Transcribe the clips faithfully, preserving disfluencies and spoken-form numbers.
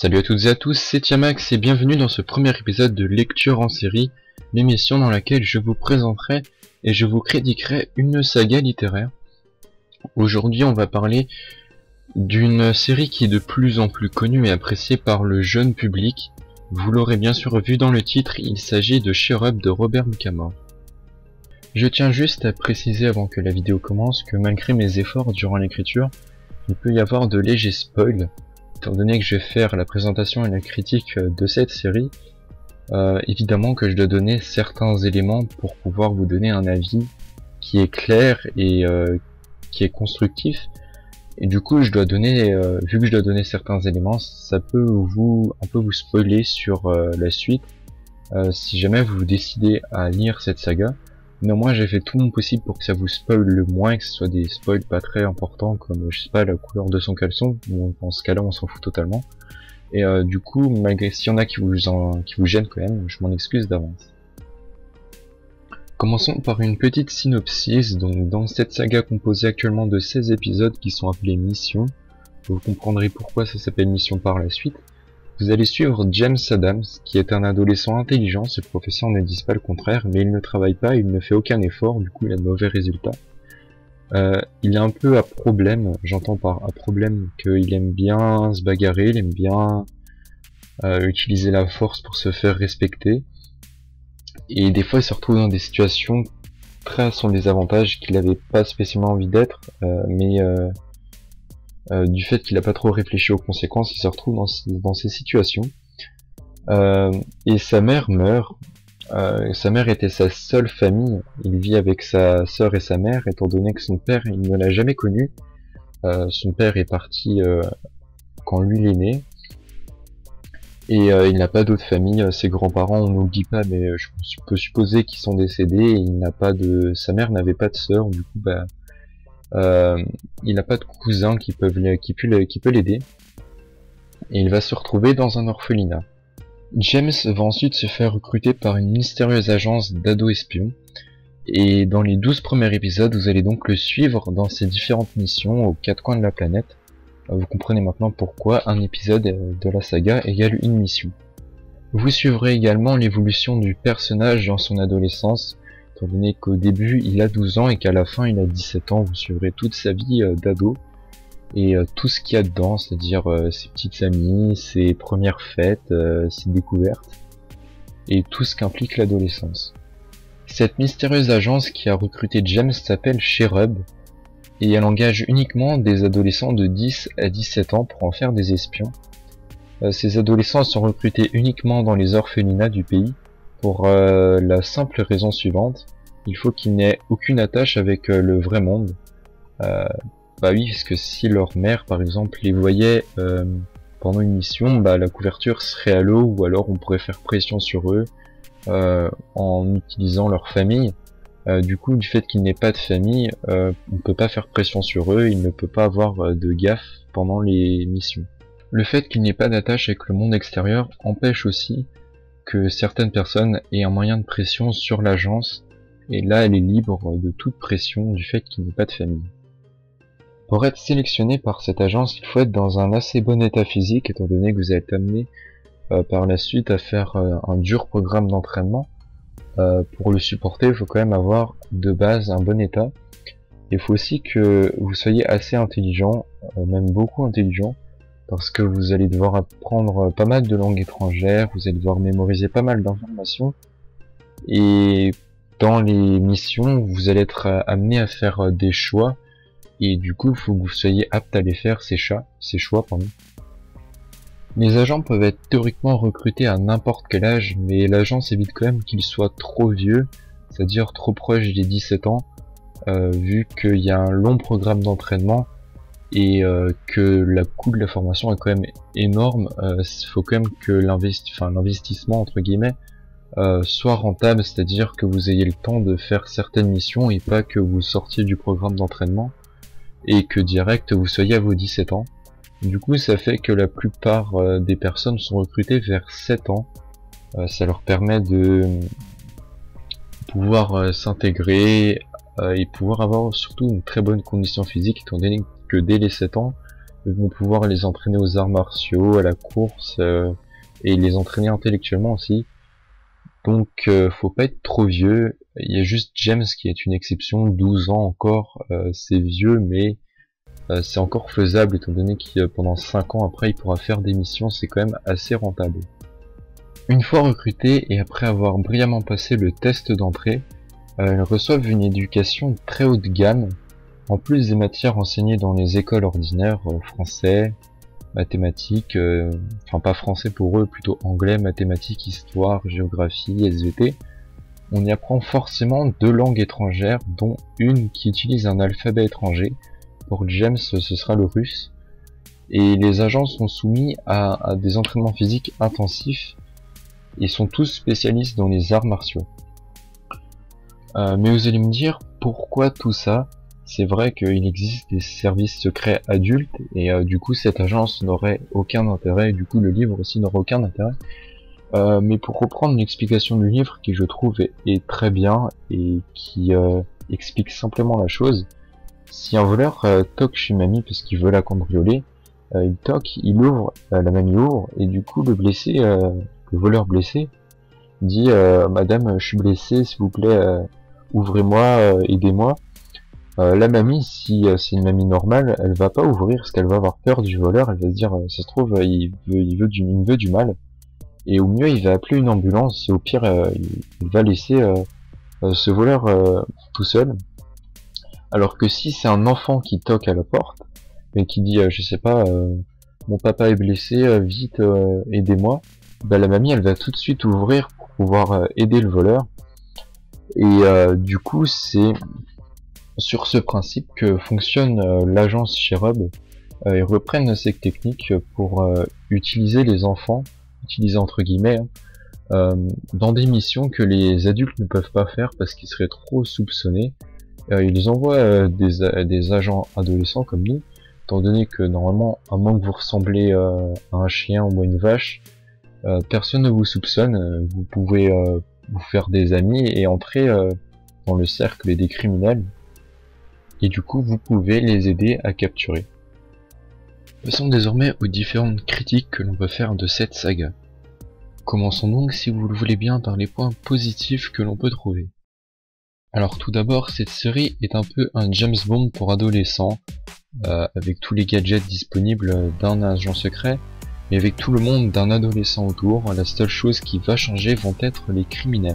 Salut à toutes et à tous, c'est Tiamax et bienvenue dans ce premier épisode de Lecture en série, l'émission dans laquelle je vous présenterai et je vous critiquerai une saga littéraire. Aujourd'hui on va parler d'une série qui est de plus en plus connue et appréciée par le jeune public. Vous l'aurez bien sûr vu dans le titre, il s'agit de Cheer Up de Robert Muchamore. Je tiens juste à préciser avant que la vidéo commence que malgré mes efforts durant l'écriture, il peut y avoir de légers spoils. Étant donné que je vais faire la présentation et la critique de cette série, euh, évidemment que je dois donner certains éléments pour pouvoir vous donner un avis qui est clair et euh, qui est constructif. Et du coup, je dois donner, euh, vu que je dois donner certains éléments, ça peut vous un peu vous spoiler sur euh, la suite, euh, si jamais vous décidez à lire cette saga. Néanmoins, j'ai fait tout mon possible pour que ça vous spoil le moins, que ce soit des spoils pas très importants comme, je sais pas, la couleur de son caleçon. Bon, dans ce cas-là, on s'en fout totalement. Et euh, du coup, malgré s'il y en a qui vous, en, qui vous gênent quand même, je m'en excuse d'avance. Commençons par une petite synopsis. Donc, dans cette saga composée actuellement de seize épisodes qui sont appelés Missions, vous comprendrez pourquoi ça s'appelle Mission par la suite. Vous allez suivre James Adams, qui est un adolescent intelligent, ses professeurs ne disent pas le contraire, mais il ne travaille pas, il ne fait aucun effort, du coup il a de mauvais résultats. Euh, il est un peu à problème, j'entends par à problème qu'il aime bien se bagarrer, il aime bien euh, utiliser la force pour se faire respecter. Et des fois il se retrouve dans des situations très à son désavantage qu'il n'avait pas spécialement envie d'être, euh, mais... Euh, Euh, du fait qu'il n'a pas trop réfléchi aux conséquences, il se retrouve dans, dans ces situations. Euh, et sa mère meurt. Euh, sa mère était sa seule famille. Il vit avec sa sœur et sa mère, étant donné que son père, il ne l'a jamais connu. Euh, son père est parti euh, quand lui il est né. Et euh, il n'a pas d'autre famille. Ses grands-parents, on n'oublie pas, mais je peux supposer qu'ils sont décédés. Et il n'a pas de, sa mère n'avait pas de sœur. Du coup, bah Euh, il n'a pas de cousin qui peut, qui peut, qui peut l'aider, et il va se retrouver dans un orphelinat. James va ensuite se faire recruter par une mystérieuse agence d'ados-espions, et dans les douze premiers épisodes, vous allez donc le suivre dans ses différentes missions aux quatre coins de la planète. Vous comprenez maintenant pourquoi un épisode de la saga égale une mission. Vous suivrez également l'évolution du personnage dans son adolescence, étant donné qu'au début il a douze ans et qu'à la fin il a dix-sept ans, vous suivrez toute sa vie euh, d'ado et euh, tout ce qu'il y a dedans, c'est-à-dire euh, ses petites amies, ses premières fêtes, euh, ses découvertes et tout ce qu'implique l'adolescence. Cette mystérieuse agence qui a recruté James s'appelle Cheer Up et elle engage uniquement des adolescents de dix à dix-sept ans pour en faire des espions. Euh, ces adolescents sont recrutés uniquement dans les orphelinats du pays pour euh, la simple raison suivante, il faut qu'ils n'aient aucune attache avec euh, le vrai monde. Euh, bah oui, parce que si leur mère, par exemple, les voyait euh, pendant une mission, bah la couverture serait à l'eau, ou alors on pourrait faire pression sur eux euh, en utilisant leur famille. Euh, du coup, du fait qu'ils n'aient pas de famille, euh, on ne peut pas faire pression sur eux, il ne peut pas avoir euh, de gaffe pendant les missions. Le fait qu'il n'ait pas d'attache avec le monde extérieur empêche aussi que certaines personnes aient un moyen de pression sur l'agence, et là elle est libre de toute pression du fait qu'il n'ait pas de famille. Pour être sélectionné par cette agence, il faut être dans un assez bon état physique, étant donné que vous êtes amené euh, par la suite à faire euh, un dur programme d'entraînement. Euh, pour le supporter, il faut quand même avoir de base un bon état. Il faut aussi que vous soyez assez intelligent, euh, même beaucoup intelligent, parce que vous allez devoir apprendre pas mal de langues étrangères, vous allez devoir mémoriser pas mal d'informations, et dans les missions, vous allez être amené à faire des choix, et du coup, il faut que vous soyez apte à les faire, ces, chats, ces choix. Pardon. Les agents peuvent être théoriquement recrutés à n'importe quel âge, mais l'agence évite quand même qu'ils soient trop vieux, c'est-à-dire trop proches des dix-sept ans, euh, vu qu'il y a un long programme d'entraînement, et euh, que la coût de la formation est quand même énorme. Il euh, faut quand même que l'investi enfin, l'investissement entre guillemets euh, soit rentable, c'est-à-dire que vous ayez le temps de faire certaines missions et pas que vous sortiez du programme d'entraînement et que direct vous soyez à vos dix-sept ans. Du coup ça fait que la plupart euh, des personnes sont recrutées vers sept ans. Euh, ça leur permet de pouvoir euh, s'intégrer euh, et pouvoir avoir surtout une très bonne condition physique, étant donné que dès les sept ans, Ils vont pouvoir les entraîner aux arts martiaux, à la course, euh, et les entraîner intellectuellement aussi. Donc euh, faut pas être trop vieux. Il y a juste James qui est une exception, douze ans encore, euh, c'est vieux mais euh, c'est encore faisable étant donné que pendant cinq ans après il pourra faire des missions, c'est quand même assez rentable. Une fois recrutés et après avoir brillamment passé le test d'entrée, euh, ils reçoivent une éducation très haut de gamme, en plus des matières enseignées dans les écoles ordinaires, euh, français, mathématiques, euh, enfin pas français pour eux, plutôt anglais, mathématiques, histoire, géographie, S V T. On y apprend forcément deux langues étrangères, dont une qui utilise un alphabet étranger. Pour James, ce sera le russe. Et les agents sont soumis à, à des entraînements physiques intensifs et sont tous spécialistes dans les arts martiaux. Euh, mais vous allez me dire, pourquoi tout ça? C'est vrai qu'il existe des services secrets adultes et euh, du coup cette agence n'aurait aucun intérêt, et du coup le livre aussi n'aurait aucun intérêt. Euh, mais pour reprendre l'explication du livre qui je trouve est, est très bien et qui euh, explique simplement la chose, si un voleur euh, toque chez mamie parce qu'il veut la cambrioler, euh, il toque, il ouvre, euh, la mamie ouvre et du coup le blessé, euh, le voleur blessé dit euh, Madame, je suis blessé, s'il vous plaît, euh, ouvrez-moi, euh, aidez-moi. Euh, la mamie, si euh, c'est une mamie normale, elle va pas ouvrir parce qu'elle va avoir peur du voleur, elle va se dire, euh, ça se trouve, euh, il, veut, il, veut du, il me veut du mal, et au mieux il va appeler une ambulance, et au pire euh, il, il va laisser euh, euh, ce voleur euh, tout seul. Alors que si c'est un enfant qui toque à la porte, et qui dit, euh, je sais pas, euh, mon papa est blessé, euh, vite, euh, aidez-moi, bah la mamie elle va tout de suite ouvrir pour pouvoir euh, aider le voleur, et euh, du coup c'est sur ce principe que fonctionne euh, l'agence Cherub. Euh, ils reprennent cette technique pour euh, utiliser les enfants, utiliser entre guillemets, hein, euh, dans des missions que les adultes ne peuvent pas faire parce qu'ils seraient trop soupçonnés. Euh, ils envoient euh, des, des agents adolescents comme nous, étant donné que normalement, à moins que vous ressemblez euh, à un chien ou à une vache, euh, personne ne vous soupçonne, vous pouvez euh, vous faire des amis et entrer euh, dans le cercle des criminels. Et du coup vous pouvez les aider à capturer. Passons désormais aux différentes critiques que l'on peut faire de cette saga. Commençons donc, si vous le voulez bien, par les points positifs que l'on peut trouver. Alors tout d'abord, cette série est un peu un James Bond pour adolescents, euh, avec tous les gadgets disponibles d'un agent secret, mais avec tout le monde d'un adolescent autour. La seule chose qui va changer vont être les criminels.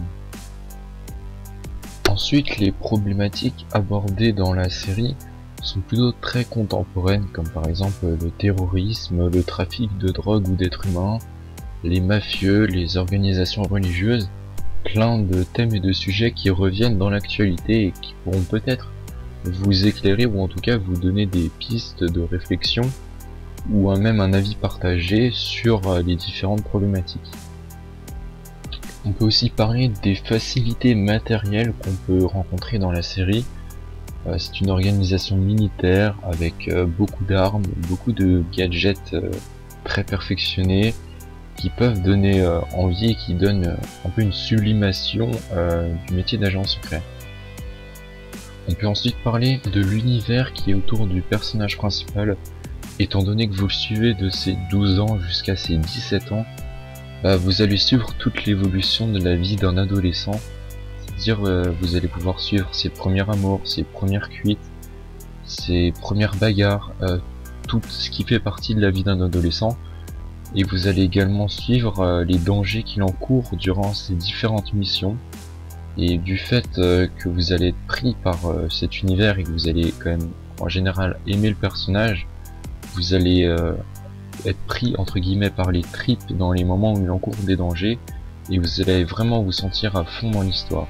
Ensuite, les problématiques abordées dans la série sont plutôt très contemporaines, comme par exemple le terrorisme, le trafic de drogue ou d'êtres humains, les mafieux, les organisations religieuses, plein de thèmes et de sujets qui reviennent dans l'actualité et qui pourront peut-être vous éclairer ou en tout cas vous donner des pistes de réflexion ou même un avis partagé sur les différentes problématiques. On peut aussi parler des facilités matérielles qu'on peut rencontrer dans la série. Euh, c'est une organisation militaire avec euh, beaucoup d'armes, beaucoup de gadgets euh, très perfectionnés qui peuvent donner euh, envie et qui donnent euh, un peu une sublimation euh, du métier d'agent secret. On peut ensuite parler de l'univers qui est autour du personnage principal, étant donné que vous le suivez de ses douze ans jusqu'à ses dix-sept ans. Bah, vous allez suivre toute l'évolution de la vie d'un adolescent, c'est-à-dire euh, vous allez pouvoir suivre ses premiers amours, ses premières cuites, ses premières bagarres, euh, tout ce qui fait partie de la vie d'un adolescent, et vous allez également suivre euh, les dangers qu'il encourt durant ses différentes missions, et du fait euh, que vous allez être pris par euh, cet univers et que vous allez quand même en général aimer le personnage, vous allez euh, être pris entre guillemets par les tripes dans les moments où il encourt des dangers et vous allez vraiment vous sentir à fond dans l'histoire.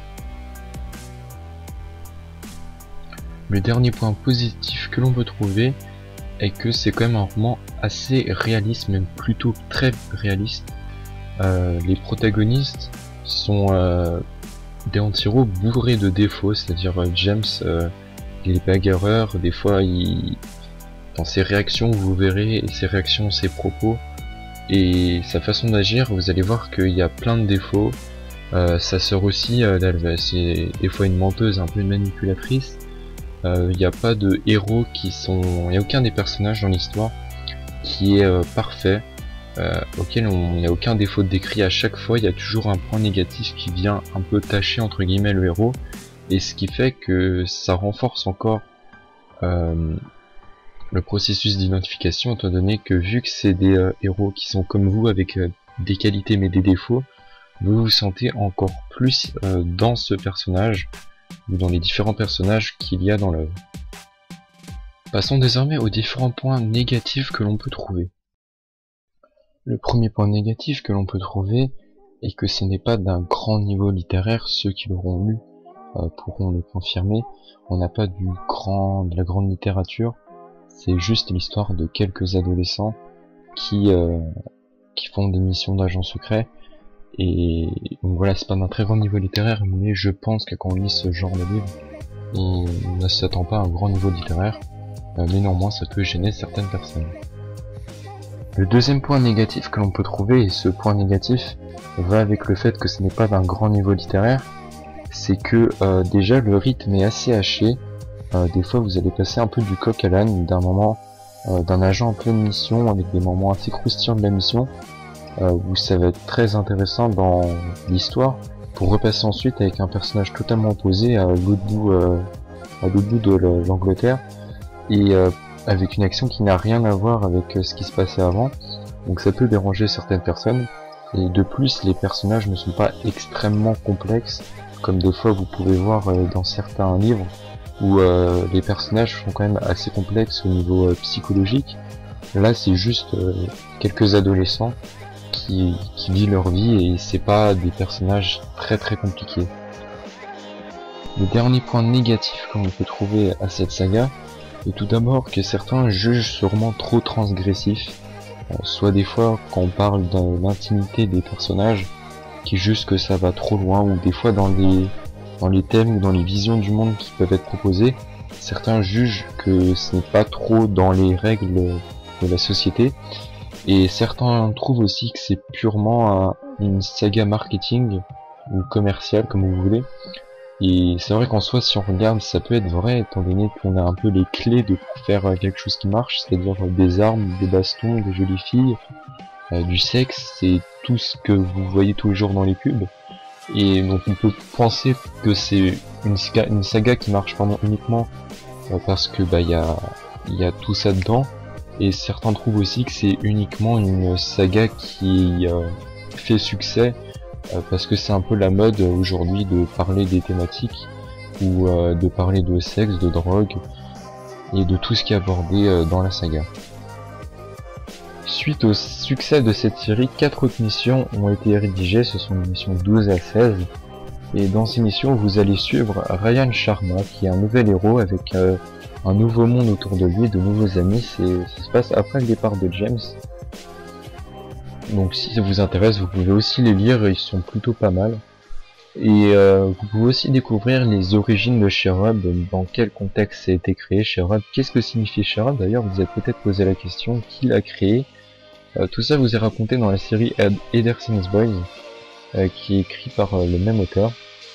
Le dernier point positif que l'on peut trouver est que c'est quand même un roman assez réaliste, même plutôt très réaliste. Euh, les protagonistes sont euh, des anti-héros bourrés de défauts, c'est-à-dire euh, James, euh, il est bagarreur, des fois il... dans ses réactions vous verrez, et ses réactions, ses propos et sa façon d'agir, vous allez voir qu'il y a plein de défauts. Euh, sa sœur aussi, euh, elle, c'est des fois une menteuse, un peu une manipulatrice. Il euh, n'y a pas de héros qui sont... Il n'y a aucun des personnages dans l'histoire qui est euh, parfait, euh, auquel on n'y a aucun défaut décrit. À chaque fois il y a toujours un point négatif qui vient un peu tâcher entre guillemets le héros, et ce qui fait que ça renforce encore euh, le processus d'identification, étant donné que vu que c'est des euh, héros qui sont comme vous avec euh, des qualités mais des défauts, vous vous sentez encore plus euh, dans ce personnage ou dans les différents personnages qu'il y a dans l'œuvre. Passons désormais aux différents points négatifs que l'on peut trouver. Le premier point négatif que l'on peut trouver est que ce n'est pas d'un grand niveau littéraire. Ceux qui l'auront lu euh, pourront le confirmer. On n'a pas du grand, de la grande littérature. C'est juste l'histoire de quelques adolescents qui euh, qui font des missions d'agents secrets. Et donc voilà, c'est pas d'un très grand niveau littéraire, mais je pense que quand on lit ce genre de livre, on ne s'attend pas à un grand niveau littéraire. Mais néanmoins ça peut gêner certaines personnes. Le deuxième point négatif que l'on peut trouver, et ce point négatif va avec le fait que ce n'est pas d'un grand niveau littéraire, c'est que euh, déjà le rythme est assez haché. Euh, des fois vous allez passer un peu du coq à l'âne, d'un moment euh, d'un agent en pleine mission avec des moments assez croustillants de la mission, euh, où ça va être très intéressant dans l'histoire, pour repasser ensuite avec un personnage totalement opposé à l'autre bout, euh, à l'autre bout de l'Angleterre, et euh, avec une action qui n'a rien à voir avec euh, ce qui se passait avant. Donc ça peut déranger certaines personnes, et de plus les personnages ne sont pas extrêmement complexes comme des fois vous pouvez voir euh, dans certains livres où euh, les personnages sont quand même assez complexes au niveau euh, psychologique. Là c'est juste euh, quelques adolescents qui, qui vivent leur vie, et c'est pas des personnages très très compliqués. Le dernier point négatif qu'on peut trouver à cette saga, et tout d'abord que certains jugent sûrement trop transgressif, euh, soit des fois quand on parle de l'intimité des personnages, qui jugent que ça va trop loin, ou des fois dans les dans les thèmes ou dans les visions du monde qui peuvent être proposées, certains jugent que ce n'est pas trop dans les règles de la société, et certains trouvent aussi que c'est purement un, une saga marketing ou commerciale comme vous voulez. Et c'est vrai qu'en soi, si on regarde, ça peut être vrai, étant donné qu'on a un peu les clés de faire quelque chose qui marche, c'est-à-dire des armes, des bastons, des jolies filles, euh, du sexe, c'est tout ce que vous voyez tous les jours dans les pubs. Et donc on peut penser que c'est une, une saga qui marche vraiment uniquement euh, parce que bah il y a, y a tout ça dedans, et certains trouvent aussi que c'est uniquement une saga qui euh, fait succès Euh, parce que c'est un peu la mode aujourd'hui de parler des thématiques, ou euh, de parler de sexe, de drogue et de tout ce qui est abordé euh, dans la saga. Suite au succès de cette série, quatre autres missions ont été rédigées, ce sont les missions douze à seize, et dans ces missions vous allez suivre Ryan Sharma, qui est un nouvel héros avec euh, un nouveau monde autour de lui, de nouveaux amis. C'est, ça se passe après le départ de James. Donc si ça vous intéresse, vous pouvez aussi les lire, ils sont plutôt pas mal. Et euh, vous pouvez aussi découvrir les origines de Sherub, dans quel contexte ça a été créé Sherub, qu'est-ce que signifie Sherub, d'ailleurs vous avez peut-être posé la question, qui l'a créé. Euh, tout ça vous est raconté dans la série Ederson's Boys, euh, qui est écrit par euh, le même auteur.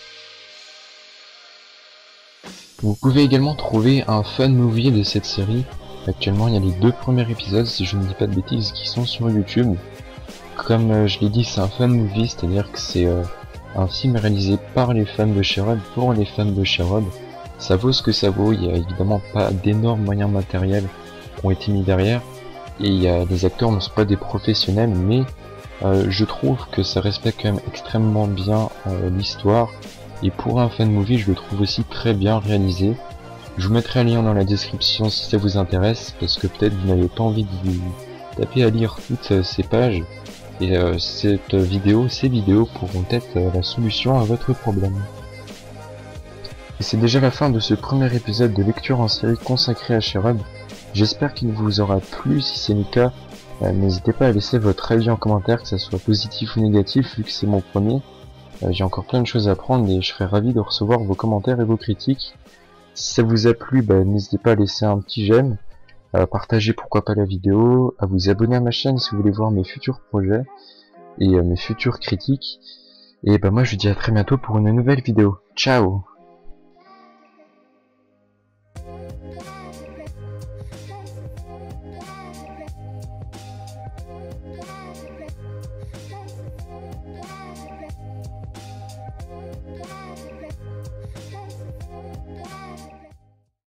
Vous pouvez également trouver un fun movie de cette série. Actuellement il y a les deux premiers épisodes, si je ne dis pas de bêtises, qui sont sur YouTube. Comme euh, je l'ai dit, c'est un fan movie, c'est-à-dire que c'est euh, un film réalisé par les fans de Sherub pour les fans de Sherub. Ça vaut ce que ça vaut, il n'y a évidemment pas d'énormes moyens matériels qui ont été mis derrière, et il y a, les acteurs ne sont pas des professionnels, mais euh, je trouve que ça respecte quand même extrêmement bien euh, l'histoire, et pour un fan movie je le trouve aussi très bien réalisé. Je vous mettrai un lien dans la description si ça vous intéresse, parce que peut-être vous n'avez pas envie de vous taper à lire toutes euh, ces pages. Et euh, cette vidéo, ces vidéos pourront être euh, la solution à votre problème. Et c'est déjà la fin de ce premier épisode de lecture en série consacré à Sherub. J'espère qu'il vous aura plu. Si c'est le cas, euh, n'hésitez pas à laisser votre avis en commentaire, que ça soit positif ou négatif, vu que c'est mon premier. Euh, J'ai encore plein de choses à apprendre et je serai ravi de recevoir vos commentaires et vos critiques. Si ça vous a plu, bah, n'hésitez pas à laisser un petit j'aime, à partager pourquoi pas la vidéo, à vous abonner à ma chaîne si vous voulez voir mes futurs projets et euh, mes futures critiques. Et bah moi je vous dis à très bientôt pour une nouvelle vidéo. Ciao!